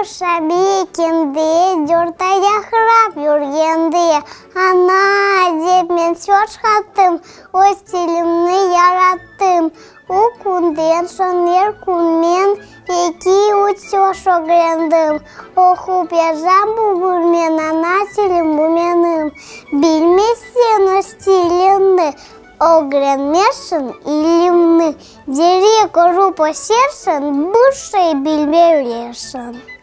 шабекенде, дёртая храп юргенде, ана деп мен сөз хаттым, өз телімні яраттым. Укунден сонер кунмен, еки үтсө шогрендім. Оқып ержам бүгірмен, ана телім бұменім. Білмесен өз телімді, огренмешін илімні. Дерек ұру посершін, бұшай білмеулешін.